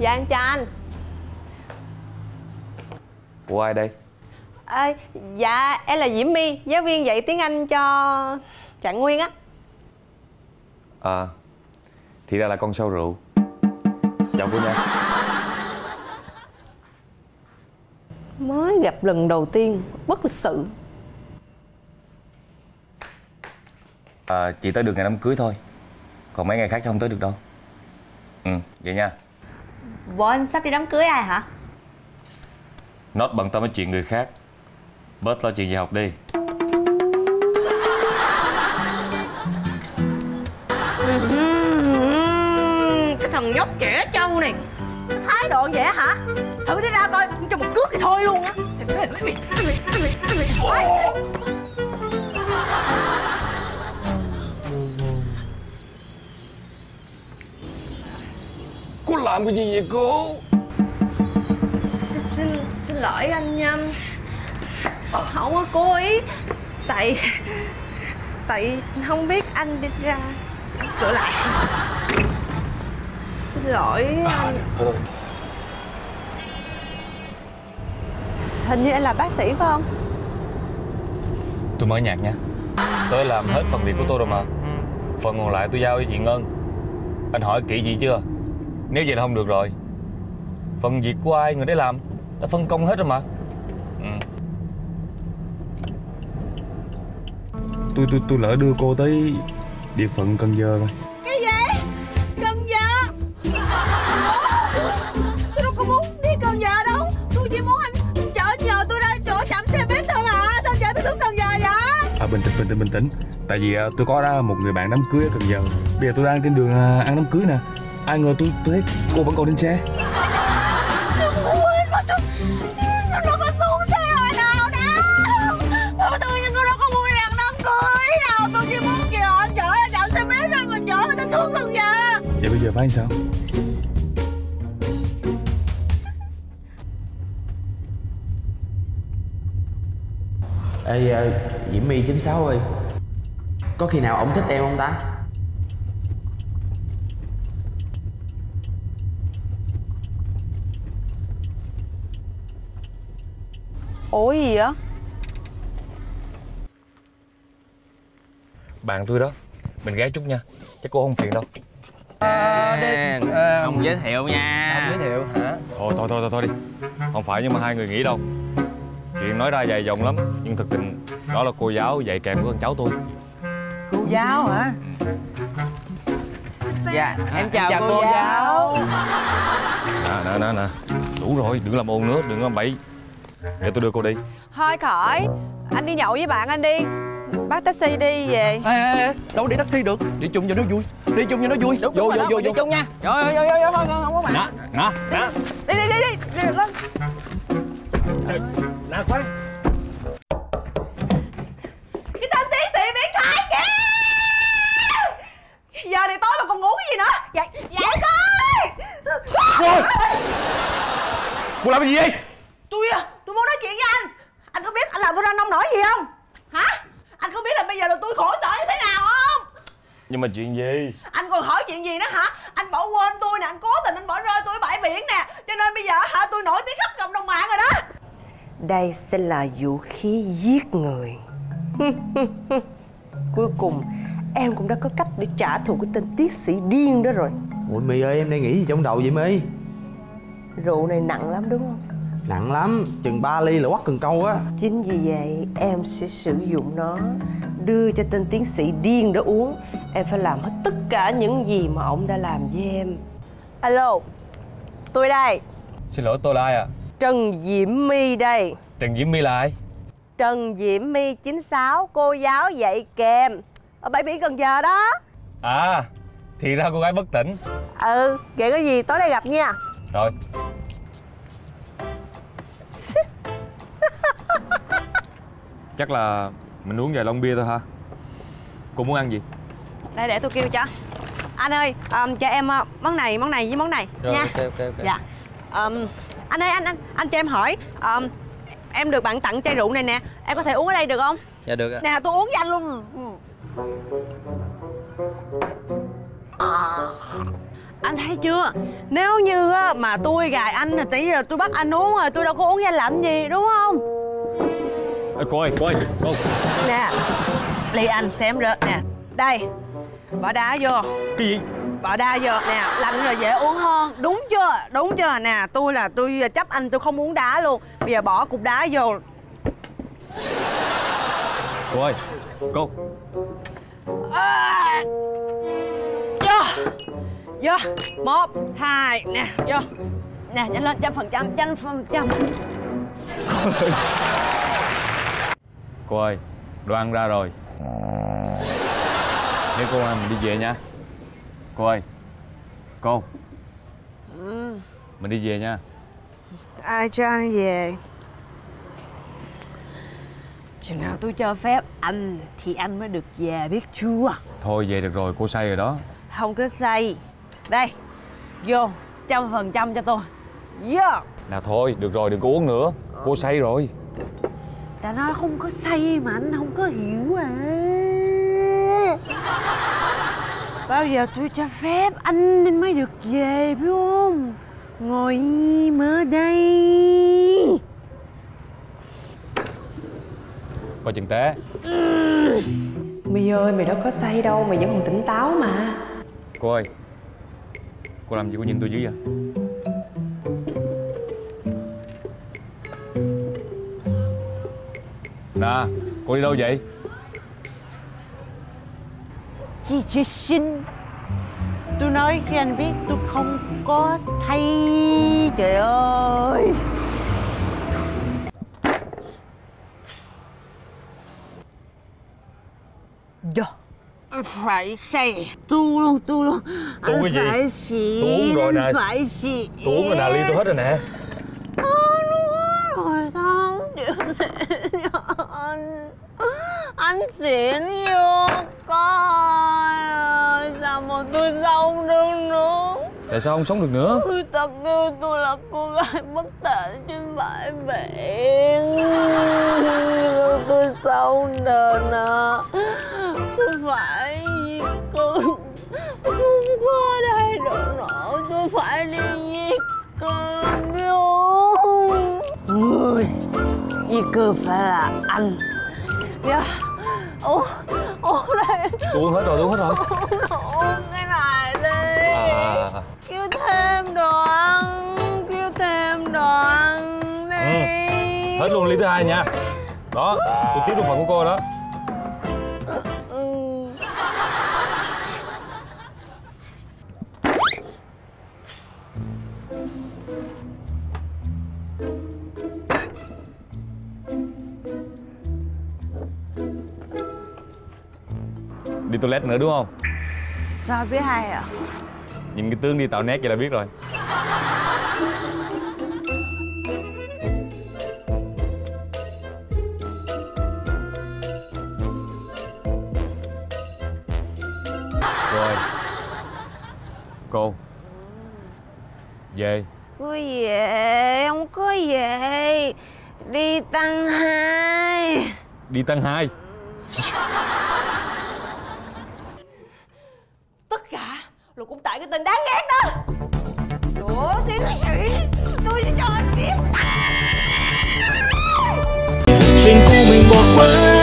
Dạ em chào anh. Ủa ai đây? Dạ em là Diễm My, giáo viên dạy tiếng Anh cho Trạng Nguyên á. Thì ra là con sâu rượu. Chào cô nha. Mới gặp lần đầu tiên, bất lịch sự. Chị tới được ngày đám cưới thôi, còn mấy ngày khác không tới được đâu. Vậy nha. Bộ anh sắp đi đám cưới ai hả? Nốt bận tâm với chuyện người khác, bớt lo chuyện dạy học đi. Cái thằng nhóc trẻ trâu này, thái độ vậy hả? Thử đi ra coi, cho một cước thì thôi luôn á. Cô làm cái gì vậy cô? Xin lỗi anh nha. Không có cố ý. Tại không biết anh đi ra cửa lại. Xin lỗi anh. Thôi. Hình như anh là bác sĩ phải không? Tôi mới nhạc nha. Tôi làm hết phần việc của tôi rồi mà. Phần còn lại tôi giao cho chị Ngân. Anh hỏi kỹ chị chưa? Nếu vậy là không được rồi. Phần việc của ai người đấy làm, đã phân công hết rồi mà. Tôi lỡ đưa cô tới địa phận Cần Giờ rồi. Cái gì? Cần Giờ? Tôi đâu có muốn đi Cần Giờ đâu. Tôi chỉ muốn anh nhờ tôi ra chỗ trạm xe buýt thôi mà. Sao chở tôi xuống Cần Giờ vậy? Bình tĩnh. Tại vì tôi có ra một người bạn đám cưới ở Cần Giờ. Bây giờ tôi đang trên đường ăn đám cưới nè. Ai ngờ tôi thấy cô vẫn còn trên xe. Nó có xuống xe rồi nào đâu. Tự nhiên tôi đâu có vui ăn đám cưới đâu. Tôi chỉ muốn kêu anh chở ra trạm xe buýt rồi mình chở người ta xuống Cần Giờ. Vậy bây giờ phải làm sao? Ê, Diễm My 96 ơi, có khi nào ổng thích em không ta? Ủa gì vậy? Bạn tôi đó. Mình ghé chút nha. Chắc cô không phiền đâu. Không giới thiệu nha. Không giới thiệu hả? Thôi đi. Không phải nhưng mà hai người nghĩ đâu. Chuyện nói ra dài dòng lắm, nhưng thực tình đó là cô giáo dạy kèm của con cháu tôi. Cô giáo hả? Dạ, em chào cô giáo. Nè. Đủ rồi, đừng làm ồn nữa, đừng làm bậy. Để tôi đưa cô đi. Thôi khỏi. Anh đi nhậu với bạn anh đi. Bắt taxi đi về. Ê, đâu đi taxi được. Đi chung cho nó vui. Đi chung cho nó vui. Vô. Đi chung nha. Rồi, không có bạn. Nè. Đi lên. Nè khoan. Cái tên tiến sĩ biến thái kìa. Giờ này tối mà còn ngủ cái gì nữa? Dậy coi. Cô làm cái gì vậy? Tôi muốn nói chuyện với anh. Anh có biết anh làm tôi ra nông nổi gì không? Hả? Anh có biết là bây giờ là tôi khổ sở như thế nào không? Nhưng mà chuyện gì? Anh còn hỏi chuyện gì nữa hả? Anh bỏ quên tôi nè, anh cố tình anh bỏ rơi tôi ở bãi biển nè. Cho nên bây giờ hả, tôi nổi tiếng khắp cộng đồng mạng rồi đó. Đây sẽ là vũ khí giết người. Cuối cùng em cũng đã có cách để trả thù cái tên tiến sĩ điên đó rồi. Ủa My ơi, em đang nghĩ gì trong đầu vậy My? Rượu này nặng lắm đúng không? Nặng lắm, chừng 3 ly là quắt cần câu á. Chính vì vậy em sẽ sử dụng nó đưa cho tên tiến sĩ điên đó uống. Em phải làm hết tất cả những gì mà ông đã làm với em. Alo, tôi đây. Xin lỗi, tôi là ai ạ? Trần Diễm My đây. Trần Diễm My là ai? Trần Diễm My 96, cô giáo dạy kèm ở bãi biển Cần Giờ đó. À, thì ra cô gái bất tỉnh. Vậy có gì tối nay gặp nha. Rồi. Chắc là mình uống vài lon bia thôi ha. Cô muốn ăn gì? Đây để tôi kêu cho. Anh ơi, cho em món này với món này rồi, nha. Ok. Dạ. Anh ơi, anh cho em hỏi, em được bạn tặng chai rượu này nè, em có thể uống ở đây được không? Dạ được ạ. Nè, tôi uống với anh luôn. Anh thấy chưa? Nếu như á, mà tôi gài anh là tí giờ tôi bắt anh uống rồi, tôi đâu có uống với anh làm gì, đúng không? Cô ơi, cô Nè, ly anh xem rồi nè. Đây, bỏ đá vô. Cái gì? Bỏ đá vô nè, lạnh rồi dễ uống hơn. Đúng chưa? Đúng chưa? Nè, tôi chấp anh, tôi không uống đá luôn. Bây giờ bỏ cục đá vô. Cô ơi, cô. Vô. Vô. 1, 2, nè, vô. Nè, nhanh lên, 100%. Cô ơi, đồ ăn ra rồi. Nếu cô ăn mình đi về nha. Cô ơi, cô. Mình đi về nha. Ai cho anh về? Chừng nào tôi cho phép anh thì anh mới được về, biết chưa? Thôi về được rồi, cô say rồi đó. Không có say. Đây, vô 100% cho tôi. Vô. Nào thôi, được rồi, đừng có uống nữa. Cô say rồi. Đã nói không có say mà anh không có hiểu à. Bao giờ tôi cho phép anh mới được về, biết không? Ngồi im ở đây. Coi chừng té. My ơi, mày đâu có say đâu, mày vẫn còn tỉnh táo mà. Cô ơi, cô làm gì cô nhìn tôi dữ vậy? Nè, cô đi đâu vậy? Chị xin. Tôi nói khi anh biết tôi không có say. Trời ơi. Vô. Phải say. Tu luôn. Tu cái gì? Phải xị. Tu uống rồi nè. Phải xị. Tôi uống rồi nè, ly tôi hết rồi nè. Rồi sao không chịu xịn cho anh? Anh xịn vô coi. Sao mà tôi sống được nữa? Tại sao không sống được nữa? Người ta kêu tôi là cô gái bất tài trên bãi biển. Tôi sống được nữa. Tôi phải di cư. Tôi không có ở đây được nữa. Tôi phải đi di cư, biết không? Người di cư phải là anh. Dạ. Uống đây. Tôi uống hết rồi, Uống cái này đi. Kêu thêm đồ ăn đi. Hết luôn ly thứ 2 nha. Đó, tôi tiếp luôn phần của cô đó. Đi toilet nữa đúng không? Sao biết hay à? Nhìn cái tướng đi tạo nét vậy là biết rồi. Cô ơi. Cô. Về. Có về, không có về. Đi tăng 2. Đi tăng 2. Tất cả là cũng tại cái tên đáng ghét đó. Ủa, tiến sĩ, tôi sẽ cho anh biết. Chuyện cũ mình bỏ qua.